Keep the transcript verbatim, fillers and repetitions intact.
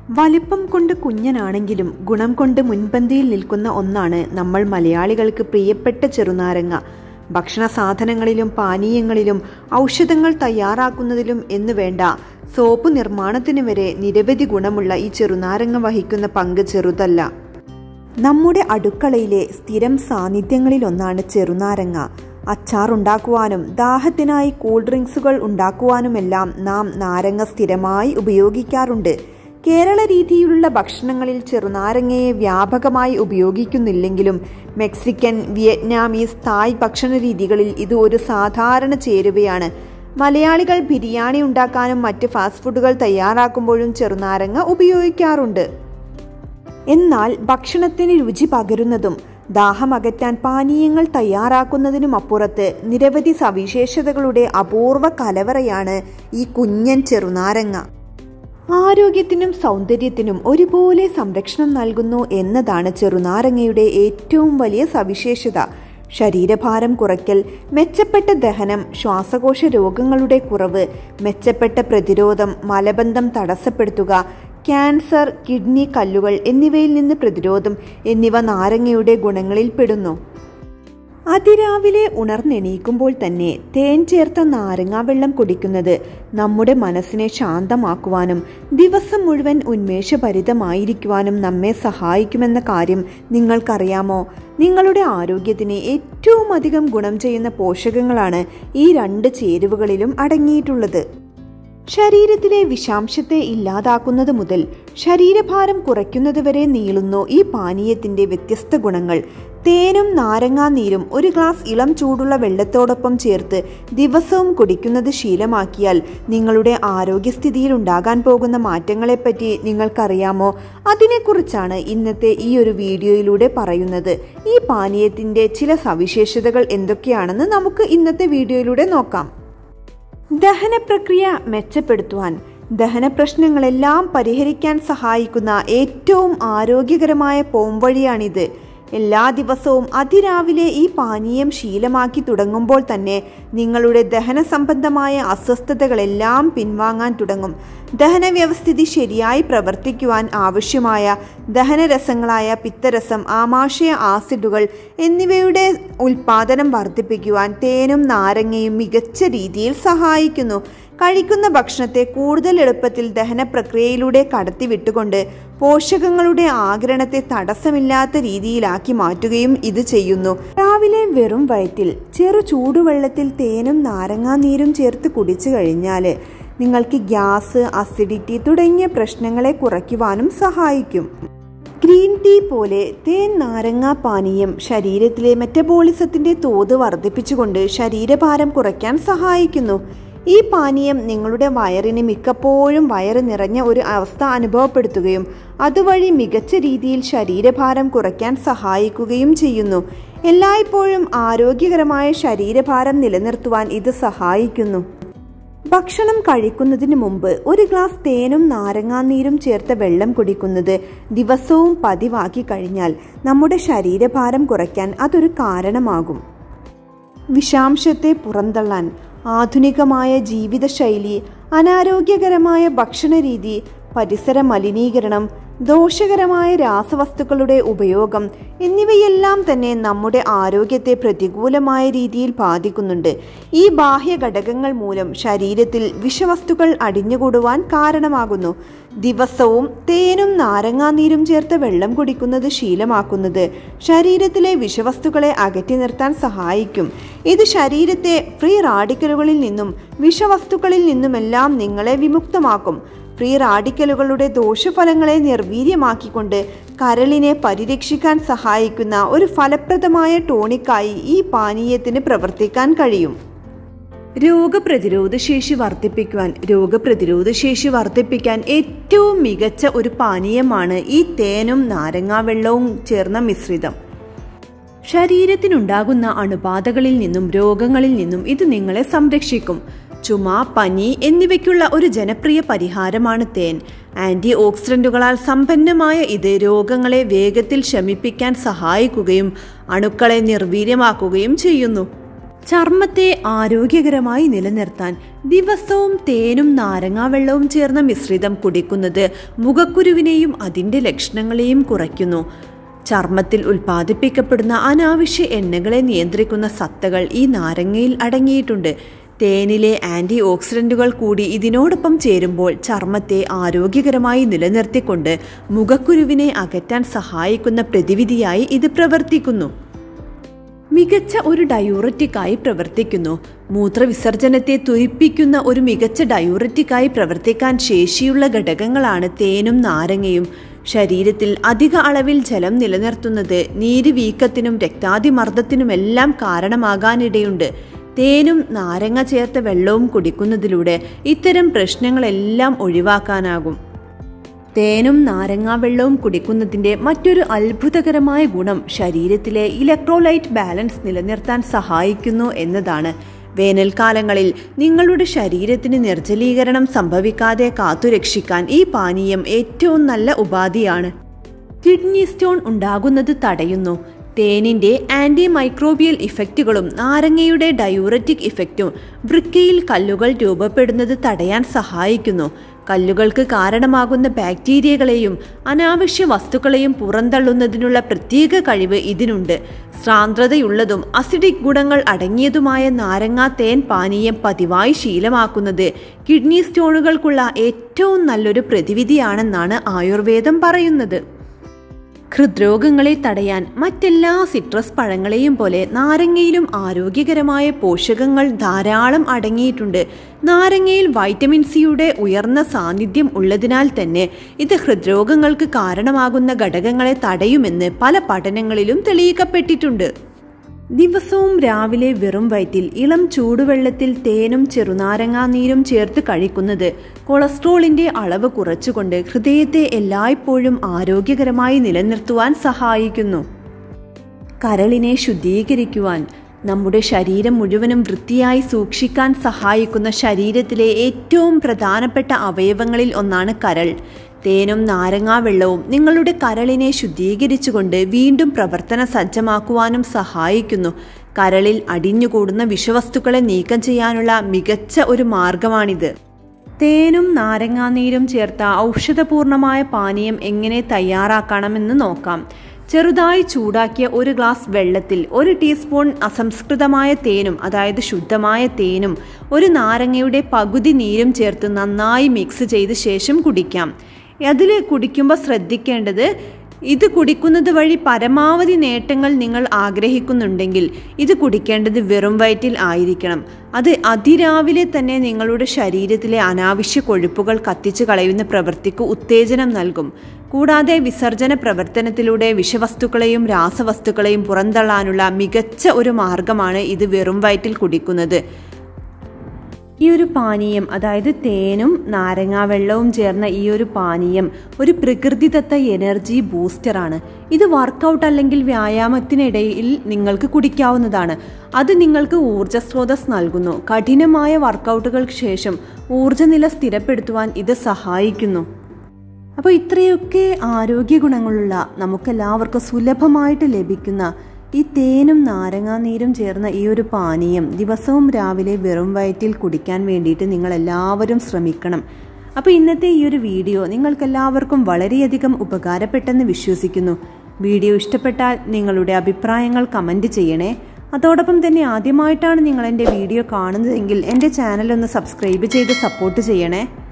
വലിപ്പം കൊണ്ട് കുഞ്ഞനാണെങ്കിലും ഗുണം കൊണ്ട് മുൻപന്തിയിൽ നിൽക്കുന്ന ഒന്നാണ് നമ്മൾ മലയാളികൾക്ക് പ്രിയപ്പെട്ട ചെറുനാരങ്ങ. ഭക്ഷണ സാധനങ്ങളിലും പാനീയങ്ങളിലും ഔഷധങ്ങൾ തയ്യാറാക്കുന്നതിലും എന്നു വേണ്ട സോപ്പ് നിർമ്മാണത്തിന് വരെ നിരവധി ഗുണമുള്ള ഈ ചെറുനാരങ്ങ വഹിക്കുന്ന പങ്ക് ചെറുതല്ല. നമ്മുടെ അടുക്കളയിലെ സ്ഥിരം സാന്നിധ്യങ്ങളിലൊന്നാണ് ചെറുനാരങ്ങ. അച്ചാറുണ്ടാക്കുവാനും ദാഹത്തിനായി കൂൾ ഡ്രിങ്ക്സുകൾ ഉണ്ടാക്കുവാനുമെല്ലാം നാം നാരങ്ങ സ്ഥിരമായി ഉപയോഗിക്കാറുണ്ട്. കേരള രീതിയിലുള്ള ഭക്ഷണങ്ങളിൽ ചെറുനാരങ്ങയെ വ്യാപകമായി ഉപയോഗിക്കുന്നില്ലെങ്കിലും മെക്സിക്കൻ, വിയറ്റ്നാമീസ്, തായ് ഭക്ഷണ രീതികളിൽ ഇത് ഒരു സാധാരണ ചേരുവയാണ്. മലയാളികൾ ബിരിയാണി ഉണ്ടാക്കാനും മറ്റ് ഫാസ്റ്റ് ഫുഡുകൾ തയ്യാറാക്കുമ്പോഴും ചെറുനാരങ്ങ ഉപയോഗിക്കാറുണ്ട്. എന്നാൽ ഭക്ഷണത്തിന് രുചി പകരുന്നതും ദാഹമകറ്റാൻ പാനീയങ്ങൾ തയ്യാറാക്കുന്നതിനുമപ്പുറത്ത് നിരവധി സവിശേഷതകളുടെ അപൂർവ കലവറയാണ് ഈ കുഞ്ഞൻ ചെറുനാരങ്ങ. ആരോഗ്യത്തിനും സൗന്ദര്യത്തിനും ഒരുപോലെ സംരക്ഷണം നൽകുന്നു എന്നതാണ് ചെറുനാരങ്ങയുടെ ഏറ്റവും വലിയ സവിശേഷത. ശരീരഭാരം കുറയ്ക്കൽ, മെച്ചപ്പെട്ട ദഹനം, ശ്വാസകോശ രോഗങ്ങളുടെ കുറവ്, മെച്ചപ്പെട്ട പ്രതിരോധം, മലബന്ധം തടസ്സപ്പെടുത്തുക, ക്യാൻസർ, കിഡ്നി കല്ലുകൾ എന്നിവയിൽ നിന്ന് പ്രതിരോധം എന്നിവ നാരങ്ങയുടെ ഗുണങ്ങളിൽ പെടുന്നു. അതിരാവിലെ ഉണർന്നെണീക്കുമ്പോൾ തന്നെ തേൻ ചേർത്ത നാരങ്ങാ വെള്ളം കുടിക്കുന്നത് നമ്മുടെ മനസ്സിനെ ശാന്തമാക്കുവാനും ദിവസം മുഴുവൻ ഉന്മേഷഭരിതമായിരിക്കുവാനും നമ്മെ സഹായിക്കുമെന്ന കാര്യം നിങ്ങൾക്കറിയാമോ? നിങ്ങളുടെ ആരോഗ്യത്തിന് ഏറ്റവും അധികം ഗുണം ചെയ്യുന്ന പോഷകങ്ങളാണ് ഈ രണ്ട് ചേരുവകളിലും അടങ്ങിയിട്ടുള്ളത്. ശരീരത്തിലെ വിഷാംശത്തെ ഇല്ലാതാക്കുന്നത് മുതൽ ശരീരഭാരം കുറയ്ക്കുന്നത് വരെ നീളുന്നു ഈ പാനീയത്തിന്റെ വ്യത്യസ്ത ഗുണങ്ങൾ. തേനും നാരങ്ങാനീരും ഒരു ഗ്ലാസ് ഇളം ചൂടുള്ള വെള്ളത്തോടൊപ്പം ചേർത്ത് ദിവസവും കുടിക്കുന്നത് ശീലമാക്കിയാൽ നിങ്ങളുടെ ആരോഗ്യസ്ഥിതിയിൽ ഉണ്ടാകാൻ പോകുന്ന മാറ്റങ്ങളെപ്പറ്റി നിങ്ങൾക്കറിയാമോ? അതിനെക്കുറിച്ചാണ് ഇന്നത്തെ ഈ ഒരു വീഡിയോയിലൂടെ പറയുന്നത്. ഈ പാനീയത്തിന്റെ ചില സവിശേഷതകൾ എന്തൊക്കെയാണെന്ന് നമുക്ക് ഇന്നത്തെ വീഡിയോയിലൂടെ നോക്കാം. ദഹന പ്രക്രിയ മെച്ചപ്പെടുത്തുവാൻ, ദഹന പ്രശ്നങ്ങളെല്ലാം പരിഹരിക്കാൻ സഹായിക്കുന്ന ഏറ്റവും ആരോഗ്യകരമായ പോംവഴിയാണിത്. എല്ലാ ദിവസവും അതിരാവിലെ ഈ പാനീയം ശീലമാക്കി തുടങ്ങുമ്പോൾ തന്നെ നിങ്ങളുടെ ദഹന സംബന്ധമായ അസ്വസ്ഥതകളെല്ലാം പിൻവാങ്ങാൻ തുടങ്ങും. ദഹന വ്യവസ്ഥിതി ശരിയായി പ്രവർത്തിക്കുവാൻ ആവശ്യമായ ദഹനരസങ്ങളായ പിത്തരസം, ആമാശയ ആസിഡുകൾ എന്നിവയുടെ ഉൽപാദനം വർദ്ധിപ്പിക്കുവാൻ തേനും നാരങ്ങയും മികച്ച രീതിയിൽ സഹായിക്കുന്നു. കഴിക്കുന്ന ഭക്ഷണത്തെ കൂടുതൽ എളുപ്പത്തിൽ ദഹന പ്രക്രിയയിലൂടെ കടത്തിവിട്ടുകൊണ്ട് പോഷകങ്ങളുടെ ആഗിരണത്തെ തടസ്സമില്ലാത്ത രീതിയിലാക്കി മാറ്റുകയും ഇത് ചെയ്യുന്നു. രാവിലെ വെറും വയറ്റിൽ ചെറു ചൂടുവെള്ളത്തിൽ തേനും നാരങ്ങാനീരും ചേർത്ത് കുടിച്ചു കഴിഞ്ഞാൽ നിങ്ങൾക്ക് ഗ്യാസ്, അസിഡിറ്റി തുടങ്ങിയ പ്രശ്നങ്ങളെ കുറയ്ക്കുവാനും സഹായിക്കും. ഗ്രീൻ ടീ പോലെ തേൻ നാരങ്ങാ പാനീയം ശരീരത്തിലെ മെറ്റബോളിസത്തിന്റെ തോത് വർദ്ധിപ്പിച്ചുകൊണ്ട് ശരീരഭാരം കുറയ്ക്കാൻ സഹായിക്കുന്നു. ഈ പാനീയം നിങ്ങളുടെ വയറിന് മിക്കപ്പോഴും വയറ് നിറഞ്ഞ ഒരു അവസ്ഥ അനുഭവപ്പെടുത്തുകയും അതുവഴി മികച്ച രീതിയിൽ ശരീരഭാരം കുറയ്ക്കാൻ സഹായിക്കുകയും ചെയ്യുന്നു. എല്ലായ്പ്പോഴും ആരോഗ്യകരമായ ശരീരഭാരം നിലനിർത്തുവാൻ ഇത് സഹായിക്കുന്നു. ഭക്ഷണം കഴിക്കുന്നതിന് മുമ്പ് ഒരു ഗ്ലാസ് തേനും നാരങ്ങാനീരും ചേർത്ത വെള്ളം കുടിക്കുന്നത് ദിവസവും പതിവാക്കി കഴിഞ്ഞാൽ നമ്മുടെ ശരീരഭാരം കുറയ്ക്കാൻ അതൊരു കാരണമാകും. വിഷാംശത്തെ പുറന്തള്ളാൻ ആധുനികമായ ജീവിതശൈലി, അനാരോഗ്യകരമായ ഭക്ഷണരീതി, പരിസര മലിനീകരണം, ദോഷകരമായ രാസവസ്തുക്കളുടെ ഉപയോഗം എന്നിവയെല്ലാം തന്നെ നമ്മുടെ ആരോഗ്യത്തെ പ്രതികൂലമായ രീതിയിൽ ബാധിക്കുന്നുണ്ട്. ഈ ബാഹ്യ ഘടകങ്ങൾ മൂലം ശരീരത്തിൽ വിഷവസ്തുക്കൾ അടിഞ്ഞുകൂടുവാൻ കാരണമാകുന്നു. ദിവസവും തേനും നാരങ്ങാനീരും ചേർത്ത് വെള്ളം കുടിക്കുന്നത് ശീലമാക്കുന്നത് ശരീരത്തിലെ വിഷവസ്തുക്കളെ അകറ്റി നിർത്താൻ സഹായിക്കും. ഇത് ശരീരത്തെ ഫ്രീ റാഡിക്കലുകളിൽ നിന്നും വിഷവസ്തുക്കളിൽ നിന്നുമെല്ലാം നിങ്ങളെ വിമുക്തമാക്കും. ഫ്രീ റാഡിക്കലുകളുടെ ദോഷഫലങ്ങളെ നിർവീര്യമാക്കിക്കൊണ്ട് കരളിനെ പരിരക്ഷിക്കാൻ സഹായിക്കുന്ന ഒരു ഫലപ്രദമായ ടോണിക്കായി ഈ പാനീയത്തിന് പ്രവർത്തിക്കാൻ കഴിയും. രോഗപ്രതിരോധ ശേഷി വർദ്ധിപ്പിക്കുവാൻ രോഗപ്രതിരോധ ശേഷി വർദ്ധിപ്പിക്കാൻ ഏറ്റവും മികച്ച ഒരു പാനീയമാണ് ഈ തേനും നാരങ്ങാവെള്ളവും ചേർന്ന മിശ്രിതം. ശരീരത്തിനുണ്ടാകുന്ന അണുബാധകളിൽ നിന്നും രോഗങ്ങളിൽ നിന്നും ഇത് നിങ്ങളെ സംരക്ഷിക്കും. ചുമ, പനി എന്നിവയ്ക്കുള്ള ഒരു ജനപ്രിയ പരിഹാരമാണ് തേൻ. ആന്റി ഓക്സിഡന്റുകളാൽ സമ്പന്നമായ ഇത് രോഗങ്ങളെ വേഗത്തിൽ ശമിപ്പിക്കാൻ സഹായിക്കുകയും അണുക്കളെ നിർവീര്യമാക്കുകയും ചെയ്യുന്നു. ചർമ്മത്തെ ആരോഗ്യകരമായി നിലനിർത്താൻ ദിവസവും തേനും നാരങ്ങാവെള്ളവും ചേർന്ന മിശ്രിതം കുടിക്കുന്നത് മുഖക്കുരുവിനെയും അതിൻ്റെ ലക്ഷണങ്ങളെയും കുറയ്ക്കുന്നു. ചർമ്മത്തിൽ ഉൽപ്പാദിപ്പിക്കപ്പെടുന്ന അനാവശ്യ എണ്ണകളെ നിയന്ത്രിക്കുന്ന സത്തകൾ ഈ നാരങ്ങയിൽ അടങ്ങിയിട്ടുണ്ട്. തേനിലെ ആൻറ്റി ഓക്സിഡൻറ്റുകൾ കൂടി ഇതിനോടൊപ്പം ചേരുമ്പോൾ ചർമ്മത്തെ ആരോഗ്യകരമായി നിലനിർത്തിക്കൊണ്ട് മുഖക്കുരുവിനെ അകറ്റാൻ സഹായിക്കുന്ന പ്രതിവിധിയായി ഇത് പ്രവർത്തിക്കുന്നു. മികച്ച ഒരു ഡയൂററ്റിക്കായി പ്രവർത്തിക്കുന്നു. മൂത്രവിസർജനത്തെ ത്വരിപ്പിക്കുന്ന ഒരു മികച്ച ഡയൂററ്റിക്കായി പ്രവർത്തിക്കാൻ ശേഷിയുള്ള ഘടകങ്ങളാണ് തേനും നാരങ്ങയും. ശരീരത്തിൽ അധിക അളവിൽ ജലം നിലനിർത്തുന്നത് നീര് വീക്കത്തിനും രക്താതിമർദ്ദത്തിനുമെല്ലാം കാരണമാകാനിടയുണ്ട്. തേനും നാരങ്ങ ചേർത്ത വെള്ളവും കുടിക്കുന്നതിലൂടെ ഇത്തരം പ്രശ്നങ്ങളെല്ലാം ഒഴിവാക്കാനാകും. തേനും നാരങ്ങാ വെള്ളവും കുടിക്കുന്നതിൻ്റെ മറ്റൊരു അത്ഭുതകരമായ ഗുണം ശരീരത്തിലെ ഇലക്ട്രോലൈറ്റ് ബാലൻസ് നിലനിർത്താൻ സഹായിക്കുന്നു എന്നതാണ്. വേനൽക്കാലങ്ങളിൽ നിങ്ങളുടെ ശരീരത്തിന് നിർജ്ജലീകരണം സംഭവിക്കാതെ കാത്തുരക്ഷിക്കാൻ ഈ പാനീയം ഏറ്റവും നല്ല ഉപാധിയാണ്. കിഡ്നി സ്റ്റോൺ ഉണ്ടാകുന്നത് തടയുന്നു. തേനിൻ്റെ ആൻറ്റി മൈക്രോബിയൽ ഇഫക്റ്റുകളും നാരങ്ങയുടെ ഡയൂററ്റിക് ഇഫക്റ്റും വൃക്കയിൽ കല്ലുകൾ രൂപപ്പെടുന്നത് തടയാൻ സഹായിക്കുന്നു. കല്ലുകൾക്ക് കാരണമാകുന്ന ബാക്ടീരിയകളെയും അനാവശ്യ വസ്തുക്കളെയും പുറന്തള്ളുന്നതിനുള്ള പ്രത്യേക കഴിവ് ഇതിനുണ്ട്. സാന്ദ്രതയുള്ളതും അസിഡിക് ഗുണങ്ങൾ അടങ്ങിയതുമായ നാരങ്ങാ തേൻ പാനീയം പതിവായി ശീലമാക്കുന്നത് കിഡ്നി സ്റ്റോണുകൾക്കുള്ള ഏറ്റവും നല്ലൊരു പ്രതിവിധിയാണെന്നാണ് ആയുർവേദം പറയുന്നത്. ഹൃദ്രോഗങ്ങളെ തടയാൻ മറ്റെല്ലാ സിട്രസ് പഴങ്ങളെയും പോലെ നാരങ്ങയിലും ആരോഗ്യകരമായ പോഷകങ്ങൾ ധാരാളം അടങ്ങിയിട്ടുണ്ട്. നാരങ്ങയിൽ വൈറ്റമിൻ സിയുടെ ഉയർന്ന സാന്നിധ്യം ഉള്ളതിനാൽ തന്നെ ഇത് ഹൃദ്രോഗങ്ങൾക്ക് കാരണമാകുന്ന ഘടകങ്ങളെ തടയുമെന്ന് പല പഠനങ്ങളിലും തെളിയിക്കപ്പെട്ടിട്ടുണ്ട്. ദിവസവും രാവിലെ വെറും വയറ്റിൽ ഇളം ചൂടുവെള്ളത്തിൽ തേനും ചെറുനാരങ്ങാ നീരും ചേർത്ത് കഴിക്കുന്നത് കൊളസ്ട്രോളിന്റെ അളവ് കുറച്ചുകൊണ്ട് ഹൃദയത്തെ എല്ലായ്പ്പോഴും ആരോഗ്യകരമായി നിലനിർത്തുവാൻ സഹായിക്കുന്നു. കരളിനെ ശുദ്ധീകരിക്കുവാൻ, നമ്മുടെ ശരീരം മുഴുവനും വൃത്തിയായി സൂക്ഷിക്കാൻ സഹായിക്കുന്ന ശരീരത്തിലെ ഏറ്റവും പ്രധാനപ്പെട്ട അവയവങ്ങളിൽ ഒന്നാണ് കരൾ. തേനും നാരങ്ങാ വെള്ളവും നിങ്ങളുടെ കരളിനെ ശുദ്ധീകരിച്ചുകൊണ്ട് വീണ്ടും പ്രവർത്തന സജ്ജമാക്കുവാനും സഹായിക്കുന്നു. കരളിൽ അടിഞ്ഞുകൂടുന്ന വിഷവസ്തുക്കളെ നീക്കം ചെയ്യാനുള്ള മികച്ച ഒരു മാർഗമാണിത്. തേനും നാരങ്ങാനീരും ചേർത്ത ഔഷധപൂർണമായ പാനീയം എങ്ങനെ തയ്യാറാക്കണമെന്ന് നോക്കാം. ചെറുതായി ചൂടാക്കിയ ഒരു ഗ്ലാസ് വെള്ളത്തിൽ ഒരു ടീസ്പൂൺ അസംസ്കൃതമായ തേനും അതായത് ശുദ്ധമായ തേനും ഒരു നാരങ്ങയുടെ പകുതി നീരും ചേർത്ത് നന്നായി മിക്സ് ചെയ്ത ശേഷം കുടിക്കാം. അതിൽ കുടിക്കുമ്പോൾ ശ്രദ്ധിക്കേണ്ടത്, ഇത് കുടിക്കുന്നത് വഴി പരമാവധി നേട്ടങ്ങൾ നിങ്ങൾ ആഗ്രഹിക്കുന്നുണ്ടെങ്കിൽ ഇത് കുടിക്കേണ്ടത് വെറും വയറ്റിൽ ആയിരിക്കണം. അത് അതിരാവിലെ തന്നെ നിങ്ങളുടെ ശരീരത്തിലെ അനാവശ്യ കൊഴുപ്പുകൾ കത്തിച്ചു കളയുന്ന പ്രവൃത്തിക്ക് ഉത്തേജനം നൽകും. കൂടാതെ വിസർജന പ്രവർത്തനത്തിലൂടെ വിഷവസ്തുക്കളെയും രാസവസ്തുക്കളെയും പുറന്തള്ളാനുള്ള മികച്ച ഒരു മാർഗമാണ് ഇത് വെറും വയറ്റിൽ കുടിക്കുന്നത്. ഈ ഒരു പാനീയം, അതായത് തേനും നാരങ്ങാവെള്ളവും ചേർന്ന ഈ ഒരു പാനീയം ഒരു പ്രകൃതിദത്ത എനർജി ബൂസ്റ്ററാണ്. ഇത് വർക്കൗട്ട് അല്ലെങ്കിൽ വ്യായാമത്തിനിടയിൽ നിങ്ങൾക്ക് കുടിക്കാവുന്നതാണ്. അത് നിങ്ങൾക്ക് ഊർജ്ജ സ്രോതസ് നൽകുന്നു. കഠിനമായ വർക്കൗട്ടുകൾക്ക് ശേഷം ഊർജ്ജനില സ്ഥിരപ്പെടുത്തുവാൻ ഇത് സഹായിക്കുന്നു. അപ്പോൾ ഇത്രയൊക്കെ ആരോഗ്യ ഗുണങ്ങളുള്ള നമുക്കെല്ലാവർക്കും സുലഭമായിട്ട് ലഭിക്കുന്ന ഈ തേനും നാരങ്ങാനീരും ചേർന്ന ഈ ഒരു പാനീയം ദിവസവും രാവിലെ വെറും വയറ്റിൽ കുടിക്കാൻ വേണ്ടിയിട്ട് നിങ്ങൾ എല്ലാവരും ശ്രമിക്കണം. അപ്പോൾ ഇന്നത്തെ ഈ ഒരു വീഡിയോ നിങ്ങൾക്കെല്ലാവർക്കും വളരെയധികം ഉപകാരപ്പെട്ടെന്ന് വിശ്വസിക്കുന്നു. വീഡിയോ ഇഷ്ടപ്പെട്ടാൽ നിങ്ങളുടെ അഭിപ്രായങ്ങൾ കമൻറ്റ് ചെയ്യണേ. അതോടൊപ്പം തന്നെ ആദ്യമായിട്ടാണ് നിങ്ങൾ എൻ്റെ വീഡിയോ കാണുന്നതെങ്കിൽ എൻ്റെ ചാനൽ ഒന്ന് സബ്സ്ക്രൈബ് ചെയ്ത് സപ്പോർട്ട് ചെയ്യണേ.